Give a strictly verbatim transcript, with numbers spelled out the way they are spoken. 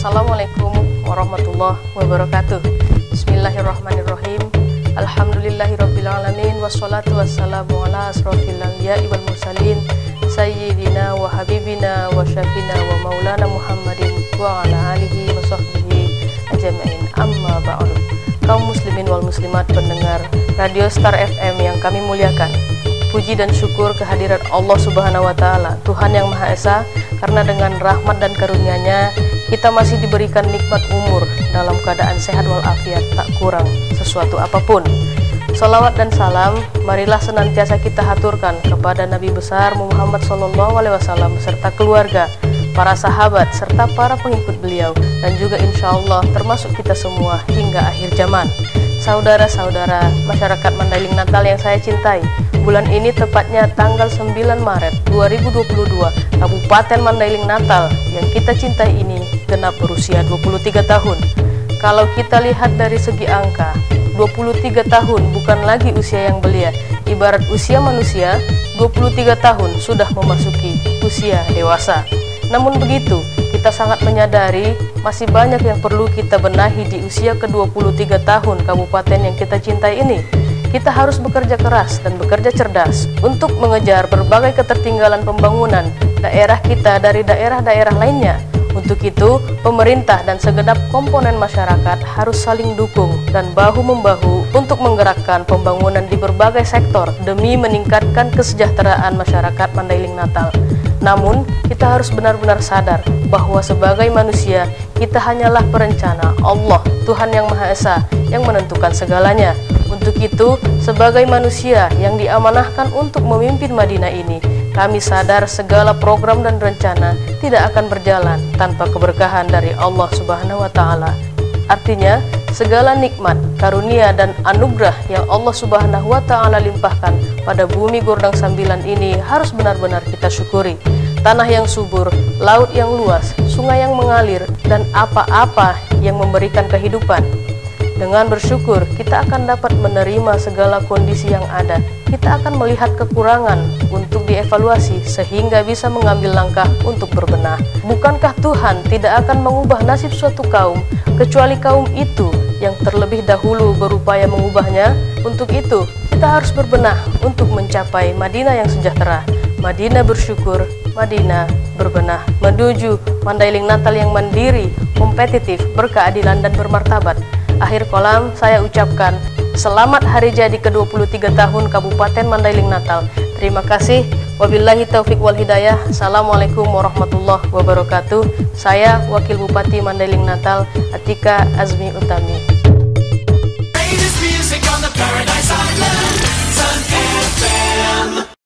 Assalamualaikum warahmatullahi wabarakatuh. Bismillahirrahmanirrahim. Alhamdulillahirrabbilalamin. Wassalatu wassalamu ala asrofil anbiya'i wal mursalin Sayyidina wa habibina wa syafina wa maulana Muhammadin wa ala alihi wa sahbihi ajma'in. Amma ba'du. Kaum muslimin wal muslimat pendengar Radio Star F M yang kami muliakan, puji dan syukur kehadirat Allah Subhanahu wa Ta'ala, Tuhan yang Maha Esa, karena dengan rahmat dan karunia-Nya kita masih diberikan nikmat umur dalam keadaan sehat walafiat, tak kurang sesuatu apapun. Salawat dan salam marilah senantiasa kita haturkan kepada Nabi besar Muhammad Sallallahu Alaihi Wasallam beserta keluarga, para sahabat serta para pengikut beliau, dan juga insya Allah termasuk kita semua hingga akhir zaman. Saudara-saudara masyarakat Mandailing Natal yang saya cintai, bulan ini tepatnya tanggal sembilan Maret dua ribu dua puluh dua, Kabupaten Mandailing Natal yang kita cintai ini genap berusia dua puluh tiga tahun. Kalau kita lihat dari segi angka, dua puluh tiga tahun bukan lagi usia yang belia. Ibarat usia manusia, dua puluh tiga tahun sudah memasuki usia dewasa. Namun begitu, kita sangat menyadari masih banyak yang perlu kita benahi di usia ke dua puluh tiga tahun kabupaten yang kita cintai ini. Kita harus bekerja keras dan bekerja cerdas untuk mengejar berbagai ketertinggalan pembangunan daerah kita dari daerah-daerah lainnya. Untuk itu, pemerintah dan segenap komponen masyarakat harus saling dukung dan bahu-membahu untuk menggerakkan pembangunan di berbagai sektor demi meningkatkan kesejahteraan masyarakat Mandailing Natal. Namun, kita harus benar-benar sadar bahwa sebagai manusia, kita hanyalah perencana Allah, Tuhan yang Maha Esa, yang menentukan segalanya. Untuk itu, sebagai manusia yang diamanahkan untuk memimpin Madinah ini, kami sadar segala program dan rencana tidak akan berjalan tanpa keberkahan dari Allah Subhanahu wa Ta'ala. Artinya, segala nikmat, karunia, dan anugerah yang Allah Subhanahu wa Ta'ala limpahkan pada bumi Gordang Sambilan ini harus benar-benar kita syukuri. Tanah yang subur, laut yang luas, sungai yang mengalir, dan apa-apa yang memberikan kehidupan. Dengan bersyukur, kita akan dapat menerima segala kondisi yang ada. Kita akan melihat kekurangan untuk dievaluasi sehingga bisa mengambil langkah untuk berbenah. Bukankah Tuhan tidak akan mengubah nasib suatu kaum kecuali kaum itu yang terlebih dahulu berupaya mengubahnya? Untuk itu, kita harus berbenah untuk mencapai Madinah yang sejahtera, Madinah bersyukur, Madinah berbenah, menuju Mandailing Natal yang mandiri, kompetitif, berkeadilan, dan bermartabat. Akhir kolam, saya ucapkan selamat hari jadi ke dua puluh tiga tahun Kabupaten Mandailing Natal. Terima kasih. Wabillahi taufik wal hidayah. Assalamualaikum warahmatullahi wabarakatuh. Saya Wakil Bupati Mandailing Natal, Atika Azmi Utami.